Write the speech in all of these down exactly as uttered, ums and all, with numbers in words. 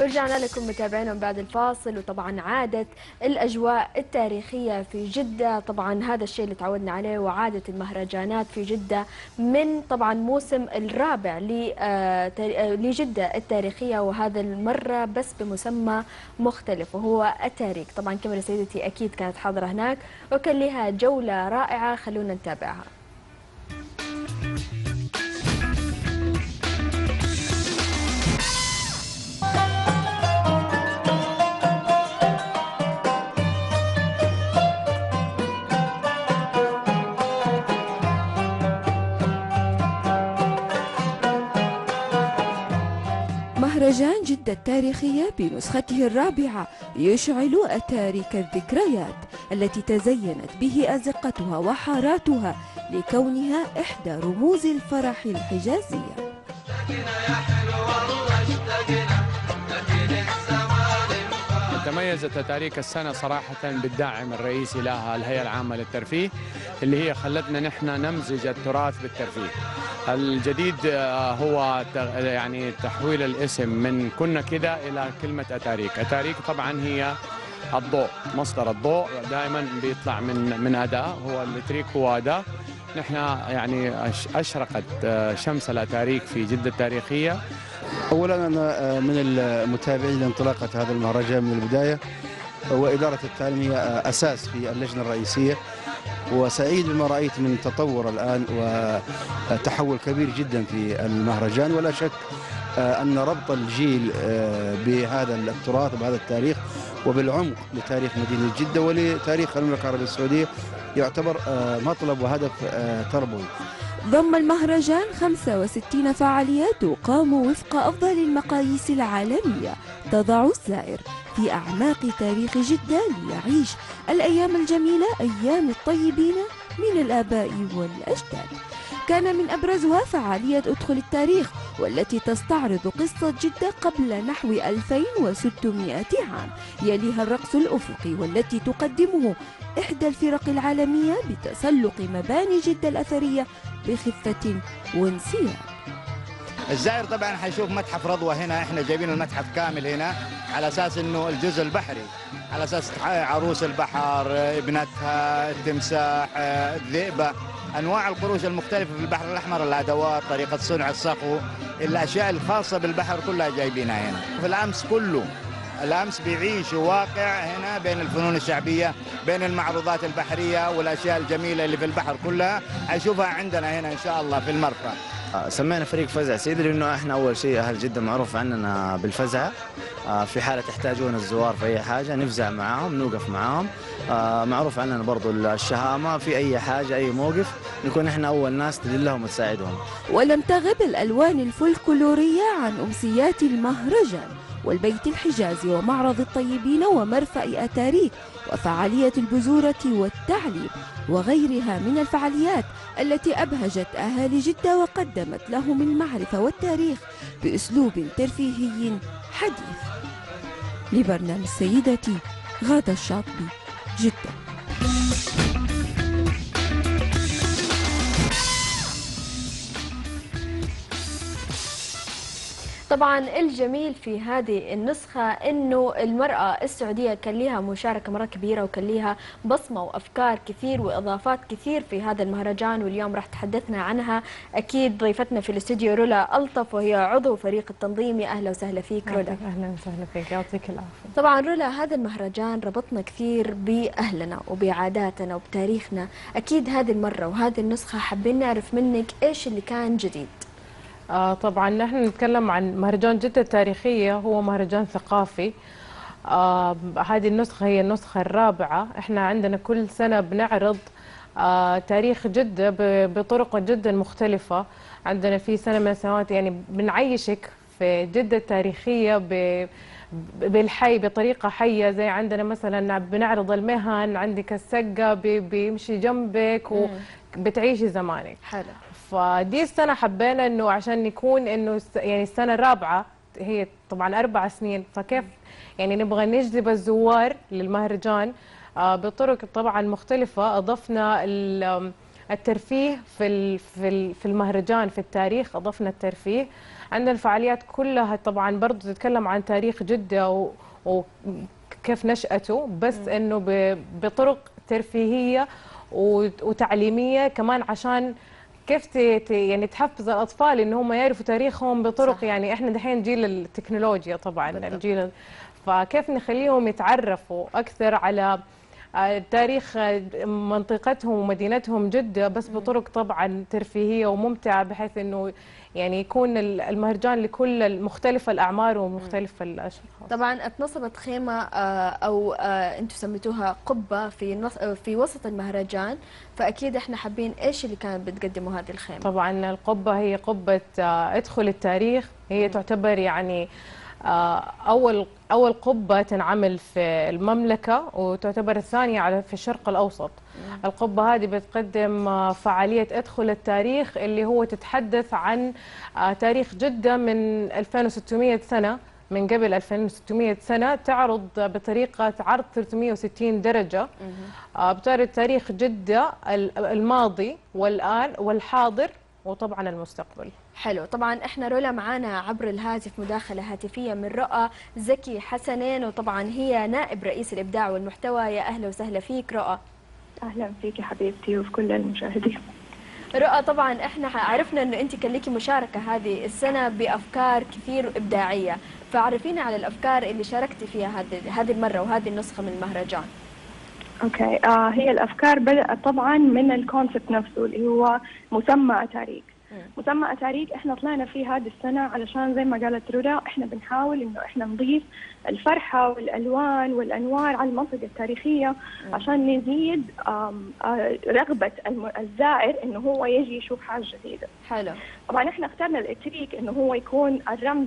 ورجعنا لكم متابعينا بعد الفاصل. وطبعا عادت الأجواء التاريخية في جدة، طبعا هذا الشيء اللي تعودنا عليه، وعادت المهرجانات في جدة من طبعا موسم الرابع لجدة التاريخية، وهذا المرة بس بمسمى مختلف وهو التاريخ. طبعا كاميرا سيدتي أكيد كانت حاضرة هناك وكان لها جولة رائعة، خلونا نتابعها. مهرجان جدة التاريخية بنسخته الرابعة يشعل أتارك الذكريات التي تزينت به أزقتها وحاراتها لكونها إحدى رموز الفرح الحجازية. تميزت أتاريك السنة صراحة بالداعم الرئيسي لها الهيئة العامة للترفيه، اللي هي خلتنا نحن نمزج التراث بالترفيه. الجديد هو يعني تحويل الاسم من كنا كده إلى كلمة أتاريك. أتاريك طبعا هي الضوء، مصدر الضوء دائما بيطلع من من أداة، هو التريك هو أداة. نحن يعني أشرقت شمس الأتاريك في جدة التاريخية. أولا أنا من المتابعين لانطلاقة هذا المهرجان من البداية، وإدارة التعليم هي أساس في اللجنة الرئيسية، وسعيد بما رأيت من تطور الآن وتحول كبير جدا في المهرجان. ولا شك أن ربط الجيل بهذا التراث وبهذا التاريخ وبالعمق لتاريخ مدينة جدة ولتاريخ المملكة العربية السعودية يعتبر مطلب وهدف تربوي. ضم المهرجان خمسة وستين فعالية تقام وفق أفضل المقاييس العالمية تضع الزائر في أعماق تاريخ جدة ليعيش الأيام الجميلة، أيام الطيبين من الآباء والأجداد. كان من أبرزها فعالية أدخل التاريخ، والتي تستعرض قصة جدة قبل نحو ألفين وستمائة عام، يليها الرقص الأفقي والتي تقدمه إحدى الفرق العالمية بتسلق مباني جدة الأثرية بخفة وانسياب. الزائر طبعا حيشوف متحف رضوى هنا، احنا جايبين المتحف كامل هنا على اساس انه الجزء البحري، على اساس عروس البحر، ابنتها، التمساح، الذئبه، انواع القروش المختلفه في البحر الاحمر، الادوات، طريقه صنع الصقو، الاشياء الخاصه بالبحر كلها جايبينها هنا. في الامس كله الامس بيعيش واقع هنا بين الفنون الشعبيه، بين المعروضات البحريه والاشياء الجميله اللي في البحر كلها حيشوفها عندنا هنا ان شاء الله في المرفأ. سمينا فريق فزع سيدي لانه احنا اول شيء اهل جده معروف عننا بالفزعه، في حاله يحتاجون الزوار في اي حاجه نفزع معاهم، نوقف معاهم. معروف عننا برضو الشهامه في اي حاجه، اي موقف نكون احنا اول ناس تدلهم وتساعدهم. ولم تغب الالوان الفولكلوريه عن امسيات المهرجان والبيت الحجازي ومعرض الطيبين ومرفأ أتاريك وفعالية البزورة والتعليم وغيرها من الفعاليات التي أبهجت أهالي جدة وقدمت لهم المعرفة والتاريخ بأسلوب ترفيهي حديث. لبرنامج سيدتي، غادة الشاطبي، جدة. طبعا الجميل في هذه النسخة انه المرأة السعودية كان لها مشاركة مرة كبيرة، وكان لها بصمة وافكار كثير واضافات كثير في هذا المهرجان، واليوم راح تحدثنا عنها اكيد ضيفتنا في الاستوديو رولا ألطف، وهي عضو فريق التنظيمي. اهلا وسهلا فيك رولا. اهلا وسهلا فيك، يعطيك العافية. طبعا رولا، هذا المهرجان ربطنا كثير باهلنا وبعاداتنا وبتاريخنا، اكيد هذه المرة وهذه النسخة حابين نعرف منك ايش اللي كان جديد. آه طبعا نحن نتكلم عن مهرجان جدة التاريخية، هو مهرجان ثقافي. آه هذه النسخة هي النسخة الرابعة. احنا عندنا كل سنة بنعرض آه تاريخ جدة بطرق جدا مختلفة. عندنا في سنة من السنوات يعني بنعيشك في جدة التاريخية بالحي بطريقة حية، زي عندنا مثلا بنعرض المهن، عندك السقة بيمشي جنبك وبتعيشي زمانك. حلو. فدي السنة حبينا انه عشان يكون انه يعني السنة الرابعة، هي طبعا أربع سنين، فكيف يعني نبغى نجذب الزوار للمهرجان آه بطرق طبعا مختلفة. أضفنا الترفيه في ال- في ال- في المهرجان في التاريخ، أضفنا الترفيه. عندنا الفعاليات كلها طبعا برضو تتكلم عن تاريخ جدة و- وكيف نشأته، بس إنه ب- بطرق ترفيهية وت- وتعليمية كمان، عشان كيف ت- ت- يعني تحفز الأطفال إن هم يعرفوا تاريخهم بطرق صح. يعني إحنا دحين جيل التكنولوجيا طبعا بالضبط. الجيل، فكيف نخليهم يتعرفوا أكثر على آه، تاريخ آه، منطقتهم ومدينتهم جدة، بس بطرق طبعا ترفيهية وممتعة، بحيث إنه يعني يكون ال- المهرجان لكل مختلف الأعمار ومختلف الأشخاص. طبعا اتنصبت خيمة آه، أو آه، أنتم سميتوها قبة في نص آه، في وسط المهرجان، فأكيد إحنا حابين إيش اللي كانت بتقدموا هذه الخيمة؟ طبعا القبة هي قبة آه، ادخل التاريخ، هي تعتبر يعني آه، أول أول قبة تنعمل في المملكة، وتعتبر الثانية على في الشرق الأوسط. القبة هذه بتقدم آه، فعالية ادخل التاريخ، اللي هو تتحدث عن آه، تاريخ جدة من ألفين وستمئة سنة، من قبل ألفين وستمئة سنة، تعرض بطريقة عرض ثلاثمئة وستين درجة، آه، بتعرض تاريخ جدة الماضي والآن والحاضر وطبعا المستقبل. حلو. طبعا احنا رولا معانا عبر الهاتف مداخلة هاتفية من رؤى زكي حسنين، وطبعا هي نائب رئيس الإبداع والمحتوى. يا أهلا وسهلا فيك رؤى. أهلا فيك يا حبيبتي وفي كل المشاهدين. رؤى، طبعا احنا عرفنا انه انت كان لك مشاركة هذه السنة بأفكار كثير إبداعية، فعرفينا على الأفكار اللي شاركتي فيها هذه هذه المرة وهذه النسخة من المهرجان. اوكي، آه هي الأفكار بدأت طبعا من الكونسبت نفسه اللي هو مسمى أتاريك. مسمى أتاريك احنا طلعنا فيه هذه السنة علشان زي ما قالت رولا احنا بنحاول انه احنا نضيف الفرحة والألوان والأنوار على المنطقة التاريخية عشان نزيد آم، آه، رغبة الم- الزائر انه هو يجي يشوف حاجة جديدة. حلو. طبعا احنا اخترنا الاتريك انه هو يكون الرمز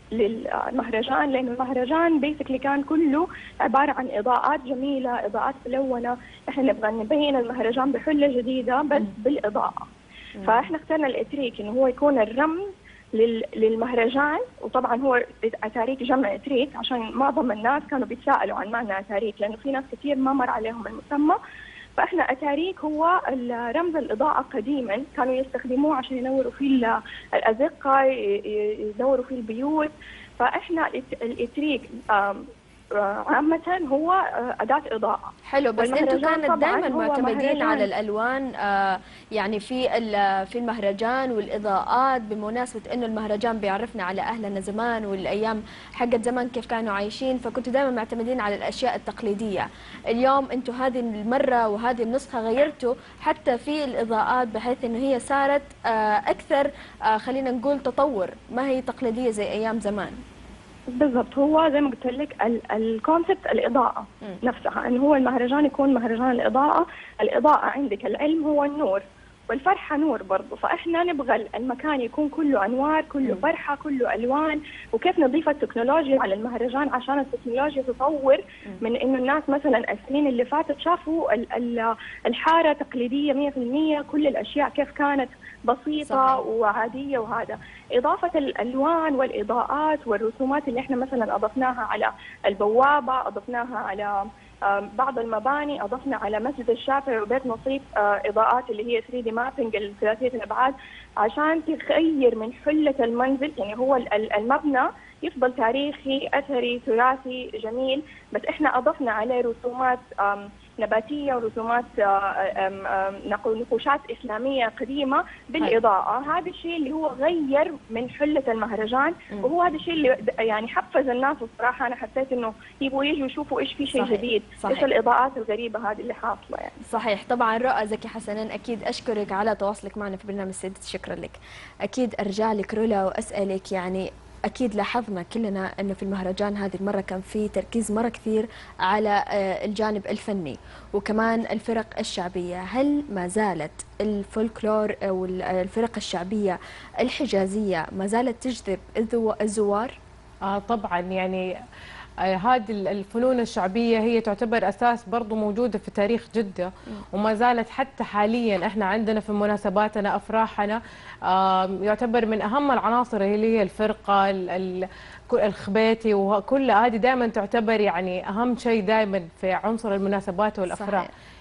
للمهرجان، لانه المهرجان بيسكلي كان كله عباره عن اضاءات جميله، اضاءات ملونه، احنا نبغى نبين المهرجان بحله جديده بس بالاضاءه. فاحنا اخترنا الاتريك انه هو يكون الرمز لل- للمهرجان، وطبعا هو اتاريك جمع اتريك عشان معظم الناس كانوا بيتساءلوا عن معنى اتاريك، لانه في ناس كثير ما مر عليهم المسمى. فاحنا اتاريك هو رمز الاضاءه قديما، كانوا يستخدموه عشان ينوروا فيه الازقه، ي- ي- ينوروا فيه البيوت. فاحنا الإت- الاتريك آم، آه، عامه هو آه، اداه اضاءه. حلو، بس انتم والمهرجان كانت طبعاً دائما هو معتمدين مهرجان. على الالوان، آه يعني في ال- في المهرجان والاضاءات، بمناسبه انه المهرجان بيعرفنا على اهلنا زمان والايام حقت زمان كيف كانوا عايشين، فكنتوا دائما معتمدين على الاشياء التقليديه. اليوم انتم هذه المره وهذه النسخه غيرتوا حتى في الاضاءات، بحيث انه هي صارت آه اكثر آه خلينا نقول تطور، ما هي تقليديه زي ايام زمان. بالضبط، هو زي ما قلت لك الكونسبت الاضاءه م. نفسها، انه هو المهرجان يكون مهرجان الاضاءه. الاضاءه عندك العلم هو النور والفرحه نور برضه، فاحنا نبغى المكان يكون كله انوار، كله م. فرحه، كله الوان. وكيف نضيف التكنولوجيا على المهرجان عشان التكنولوجيا تطور من انه الناس مثلا السنين اللي فاتت شافوا ال- ال- الحاره تقليديه مئة في المئة، كل الاشياء كيف كانت بسيطه صحيح. وعاديه. وهذا اضافه الالوان والاضاءات والرسومات اللي احنا مثلا اضفناها على البوابه، اضفناها على آم، بعض المباني، اضفنا على مسجد الشافعي وبيت نصيب آه، اضاءات اللي هي ثري دي مابينج الثلاثيه الابعاد عشان تغير من حله المنزل. يعني هو ال- ال- المبنى يفضل تاريخي اثري تراثي جميل، بس احنا اضفنا عليه رسومات آم، نباتيه ورسومات آه، آم، آم، نقول نقوشات اسلاميه قديمه بالاضاءه. هذا الشيء اللي هو غير من حله المهرجان، م. وهو هذا الشيء اللي د- يعني حفز الناس. الصراحه انا حسيت انه يبغوا يجوا يشوفوا ايش في شيء صحيح. جديد، صحيح. ايش الاضاءات الغريبه هذه اللي حاصله يعني. صحيح. طبعا رؤى زكي حسنين، اكيد اشكرك على تواصلك معنا في برنامج سيدة، شكرا لك. اكيد ارجع لك رولا واسالك، يعني اكيد لاحظنا كلنا انه في المهرجان هذه المره كان في تركيز مره كثير على آه، الجانب الفني وكمان الفرق الشعبيه. هل ما زالت الفولكلور او الفرق الشعبيه الحجازيه ما زالت تجذب الذو- الزوار؟ آه طبعا، يعني آه هذه الفنون الشعبية هي تعتبر أساس برضو موجودة في تاريخ جدة، وما زالت حتى حاليا احنا عندنا في مناسباتنا أفراحنا آه يعتبر من أهم العناصر اللي هي الفرقة ال- ال- الخبيتي، وكل هذه دائما تعتبر يعني أهم شيء دائما في عنصر المناسبات والأفراح. صحيح.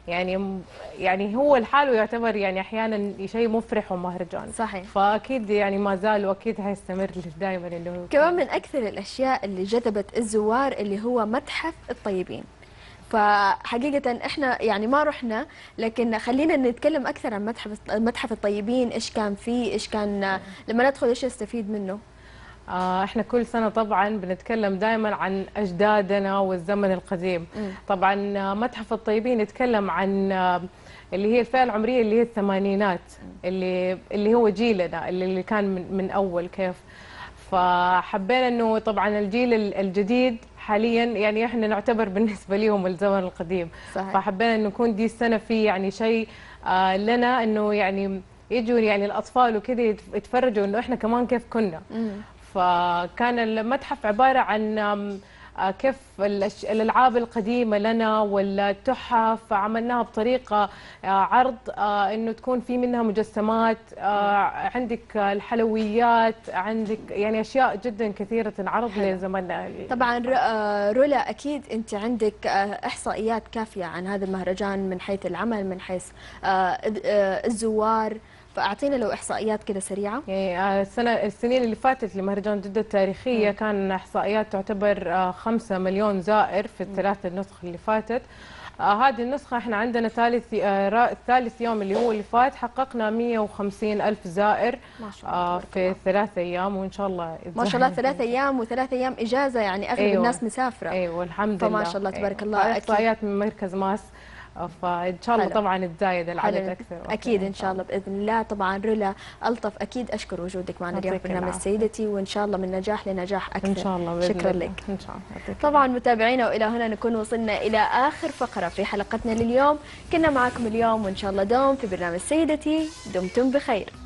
يعني يعني هو لحاله يعتبر يعني احيانا شيء مفرح ومهرجان. صحيح. فاكيد يعني ما زال واكيد حيستمر دائما انه كمان من اكثر الاشياء اللي جذبت الزوار اللي هو متحف الطيبين. فحقيقة احنا يعني ما رحنا، لكن خلينا نتكلم اكثر عن متحف متحف الطيبين، ايش كان فيه، ايش كان لما ندخل ايش نستفيد منه. آه احنا كل سنة طبعا بنتكلم دائما عن اجدادنا والزمن القديم. م. طبعا متحف الطيبين يتكلم عن اللي هي الفئة العمرية اللي هي الثمانينات، اللي اللي هو جيلنا اللي, اللي كان من, من اول كيف. فحبينا انه طبعا الجيل الجديد حاليا يعني احنا نعتبر بالنسبه لهم الزمن القديم. صحيح. فحبينا انه يكون دي السنه في يعني شيء آه لنا، انه يعني يجوا يعني الاطفال وكذا يتفرجوا انه احنا كمان كيف كنا. مم. فكان المتحف عباره عن كيف الالعاب القديمه لنا والتحف عملناها بطريقه عرض، انه تكون في منها مجسمات، عندك الحلويات، عندك يعني اشياء جدا كثيره تنعرض لزماننا. طبعا رولا اكيد انت عندك احصائيات كافيه عن هذا المهرجان من حيث العمل، من حيث الزوار، فاعطينا لو احصائيات كده سريعه. يعني السنه السنين اللي فاتت لمهرجان جده التاريخيه م. كان احصائيات تعتبر خمسة مليون زائر في الثلاث النسخ اللي فاتت. آه هذه النسخه احنا عندنا ثالث آه ثالث يوم اللي هو اللي فات حققنا مئة وخمسين ألف زائر ما شاء الله آه في ثلاث ايام، وان شاء الله ما شاء الله ثلاث ايام وثلاث ايام اجازه، يعني اغلب أيوة. الناس مسافره. ايوه الحمد لله. فما شاء الله تبارك أيوة. الله. احصائيات من مركز ماس، فان شاء الله حلو. طبعا تزايد العدد حلو. اكثر اكيد ان شاء الله باذن الله. طبعا رولا الطف اكيد اشكر وجودك معنا اليوم في برنامج سيدتي، وان شاء الله من نجاح لنجاح اكثر ان شاء الله. شكرا لك ان شاء الله. طبعا متابعينا، والى هنا نكون وصلنا الى اخر فقره في حلقتنا لليوم. كنا معكم اليوم وان شاء الله دوم في برنامج سيدتي. دمتم بخير.